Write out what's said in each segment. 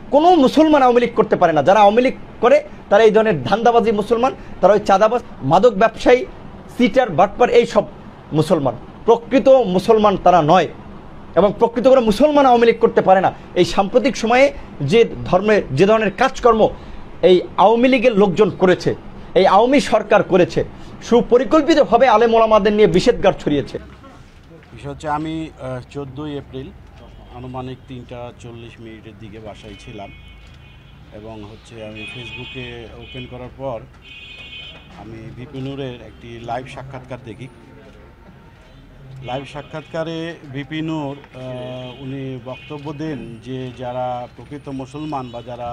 কোনো মুসলমান আওয়ামী লীগ করতে পারে না। যারা আওয়ামী লীগ করে তারা এই ধরনের ধান্দাবাজি মুসলমান, তারা ওই চাঁদাবাজ, মাদক ব্যবসায়ী, সিটার, বাটপার, এই সব মুসলমান। প্রকৃত মুসলমান তারা নয়, এবং প্রকৃত করে মুসলমান আওয়ামী লীগ করতে পারে না। এই সাম্প্রতিক সময়ে যে ধরনের কাজকর্ম এই আওয়ামী লীগের লোকজন করেছে, এই আওয়ামী সরকার করেছে, সুপরিকল্পিতভাবে আলেম ওলামাদের নিয়ে বিষেধগার ছড়িয়েছে। বিষয় হচ্ছে, আমি 14 এপ্রিল আনুমানিক 3:40 দিকে বাসায় ছিলাম, এবং আমি ফেসবুকে ওপেন করার পর আমি ভিপি নূরের একটি লাইভ সাক্ষাৎকার দেখি। লাইভ সাক্ষাৎকারে ভিপি নূর উনি বক্তব্য দেন যে যারা প্রকৃত মুসলমান বা যারা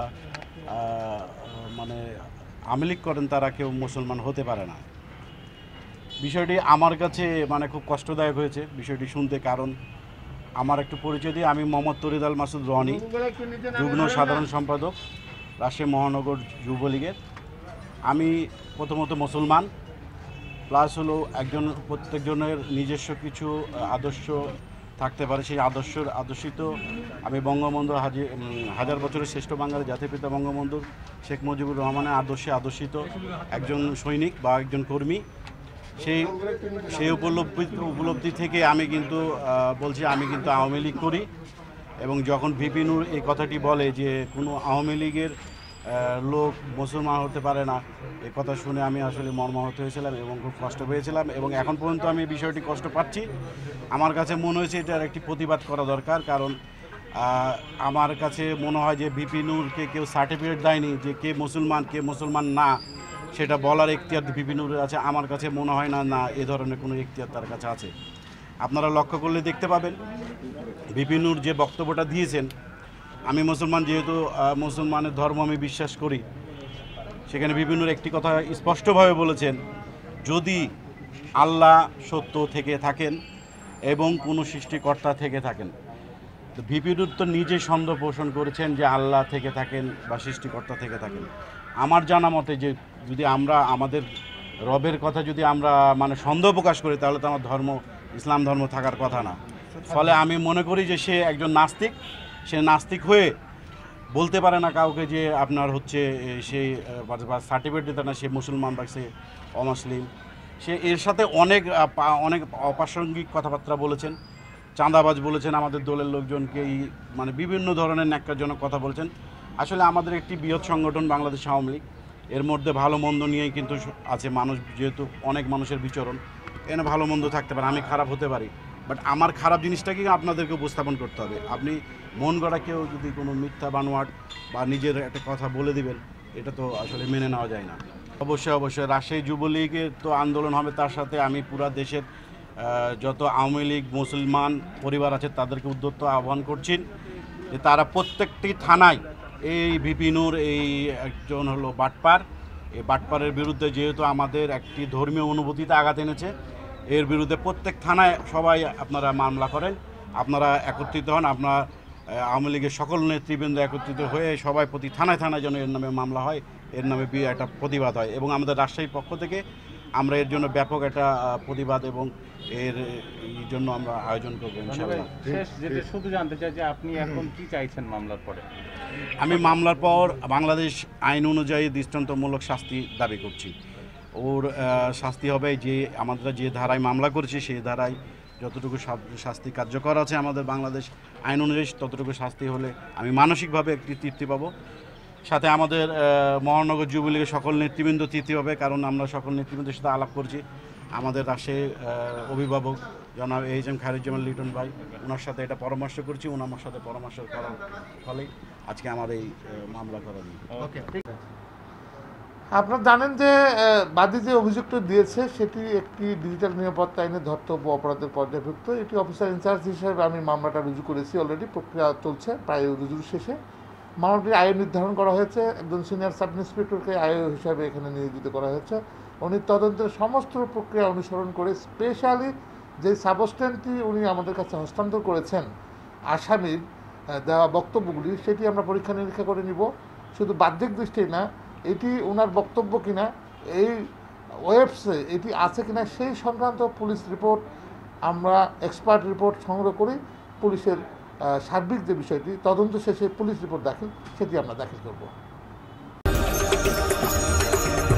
আওয়ামী লীগ করেন তারা কেউ মুসলমান হতে পারে না। বিষয়টি আমার কাছে খুব কষ্টদায়ক হয়েছে বিষয়টি শুনতে। কারণ আমার একটু পরিচয় দিয়ে, আমি মোহাম্মদ তরিদ আল মাসুদ রনি, যুগ্ম সাধারণ সম্পাদক, রাজশাহী মহানগর যুবলীগের। আমি প্রথমত মুসলমান, প্লাস প্রত্যেকজনের নিজস্ব কিছু আদর্শ থাকতে পারে। সেই আদর্শিত আমি বঙ্গবন্ধু হাজার বছরের শ্রেষ্ঠ বাঙালি জাতির বঙ্গবন্ধু শেখ মুজিবুর রহমানের আদর্শিত একজন সৈনিক বা একজন কর্মী। সেই উপলব্ধি থেকে আমি কিন্তু বলছি, আমি কিন্তু আওয়ামী লীগ করি। এবং যখন ভিপি নূর এই কথাটি বলে যে কোনো আওয়ামী লীগের লোক মুসলমান হতে পারে না, এই কথা শুনে আমি আসলে মর্মাহত হয়েছিলাম এবং খুব কষ্ট পেয়েছিলাম, এবং এখন পর্যন্ত আমি বিষয়টি কষ্ট পাচ্ছি। আমার কাছে মনে হয়েছে এটার একটি প্রতিবাদ করা দরকার। কারণ আমার কাছে মনে হয় যে ভিপি নূরকে কেউ সার্টিফিকেট দেয়নি যে কে মুসলমান না, সেটা বলার এখতিয়ার ভিপি নূরের আছে। আমার কাছে মনে হয় না এ ধরনের কোনো এখতিয়ার তার কাছে আছে। আপনারা লক্ষ্য করলে দেখতে পাবেন ভিপি নূর যে বক্তব্যটা দিয়েছেন, আমি মুসলমান, যেহেতু মুসলমানের ধর্ম আমি বিশ্বাস করি, সেখানে ভিপি নূর একটি কথা স্পষ্টভাবে বলেছেন, যদি আল্লাহ সত্য থেকে থাকেন এবং কোনো সৃষ্টিকর্তা থেকে থাকেন। তো ভিপি নূর তো নিজে সন্দেহ পোষণ করেছেন যে আল্লাহ থেকে থাকেন বা সৃষ্টিকর্তা থেকে থাকেন। আমার জানা মতে যে যদি আমরা আমাদের রবের কথা যদি আমরা সন্দেহ প্রকাশ করি, তাহলে তো আমার ধর্ম ইসলাম ধর্ম থাকার কথা না। ফলে আমি মনে করি যে সে একজন নাস্তিক। সে নাস্তিক হয়ে বলতে পারে না কাউকে যে আপনার সেই সার্টিফিকেট দিতে না সে মুসলমান বা সে অমুসলিম। সে এর সাথে অনেক অপ্রাসঙ্গিক কথাবার্তা বলেছেন, চাঁদাবাজ বলেছেন, আমাদের দলের লোকজনকে বিভিন্ন ধরনের ন্যাক্কারজনক কথা বলছেন। আসলে আমাদের একটি বৃহৎ সংগঠন বাংলাদেশ আওয়ামী লীগ, এর মধ্যে ভালো মন্দ নিয়েই কিন্তু আছে মানুষ, যেহেতু অনেক মানুষের বিচরণ, এখানে ভালো মন্দ থাকতে পারে, আমি খারাপ হতে পারি, বাট আমার খারাপ জিনিসটাকে আপনাদেরকে উপস্থাপন করতে হবে। আপনি মন গড়া কেউ যদি কোনো মিথ্যা বানোয়াট বা নিজের একটা কথা বলে দিবেন, এটা তো আসলে মেনে নেওয়া যায় না। অবশ্যই রাজশাহী যুবলীগের তো আন্দোলন হবে, তার সাথে আমি পুরা দেশের যত আওয়ামী লীগ মুসলমান পরিবার আছে তাদেরকে উদ্যত আহ্বান করছি যে তারা প্রত্যেকটি থানায় এই ভিপি নূর এই একজন বাটপার, এই বাটপারের বিরুদ্ধে যেহেতু আমাদের একটি ধর্মীয় অনুভূতিতে আঘাত এনেছে, এর বিরুদ্ধে প্রত্যেক থানায় সবাই আপনারা মামলা করেন, আপনারা একত্রিত হন, আপনারা আওয়ামী লীগের সকল নেতৃবৃন্দ একত্রিত হয়ে সবাই প্রতি থানায় যেন এর নামে মামলা হয়, এর নামে একটা প্রতিবাদ হয়। এবং আমাদের রাজশাহীর পক্ষ থেকে আমরা এর জন্য ব্যাপক একটা প্রতিবাদ এবং এর জন্য আমরা আয়োজন করবো ইনশাআল্লাহ। শুধু জানতে চাই যে আপনি এখন কি চাইছেন মামলার পরে? আমি মামলার পর বাংলাদেশ আইন অনুযায়ী দৃষ্টান্তমূলক শাস্তি দাবি করছি। ওর শাস্তি হবে যে আমরা যে ধারায় মামলা করেছি সেই ধারায় যতটুকু শাস্তি কার্যকর আছে আমাদের বাংলাদেশ আইন অনুযায়ী ততটুকু শাস্তি হলে আমি মানসিকভাবে একটি তৃপ্তি পাবো। সাথে আমাদের মহানগর যুবলীগের সকল নেতৃবৃন্দ তৃপ্তি পাবে, কারণ আমরা সকল নেতৃবৃন্দের সাথে আলাপ করছি। আমাদের রাজশাহীর অভিভাবক জনাব এইচ.এম. খায়রুজ্জামান লিটন ভাই, ওনার সাথে এটা পরামর্শ করছি, ওনার সাথে পরামর্শ করার ফলেই আজকে আমার এই মামলা করা নিয়ে। আপনারা জানেন যে বাদী যে অভিযোগটা দিয়েছে সেটি একটি ডিজিটাল নিরাপত্তা আইনে ধর্তব্য অপরাধের পর্যায়ভুক্ত। এটি অফিসার ইনচার্জ হিসেবে আমি মামলাটা রুজু করেছি, অলরেডি প্রক্রিয়া চলছে, প্রায় রুজুর শেষে। মামলাটির আয় নির্ধারণ করা হয়েছে, একজন সিনিয়র সাব ইন্সপেক্টরকে আয় হিসাবে এখানে নিয়োজিত করা হয়েছে। উনি তদন্তের সমস্ত প্রক্রিয়া অনুসরণ করে স্পেশালি যে সাবস্টেন্সটি উনি আমাদের কাছে হস্তান্তর করেছেন আসামির দেওয়া বক্তব্যগুলি, সেটি আমরা পরীক্ষা নিরীক্ষা করে নিব। শুধু বাহ্যিক দৃষ্টি না, এটি ওনার বক্তব্য কিনা, এই ওয়েবসে এটি আছে কিনা সেই সংক্রান্ত পুলিশ রিপোর্ট আমরা এক্সপার্ট রিপোর্ট সংগ্রহ করি পুলিশের সার্বিক যে বিষয়টি তদন্ত শেষে পুলিশ রিপোর্ট দাখিল সেটি আমরা দাখিল করব।